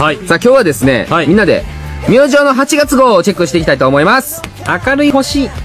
はい。 さあ今日はですね、 はいみんなで明星の8月号をチェックしていきたいと思います。 明るい星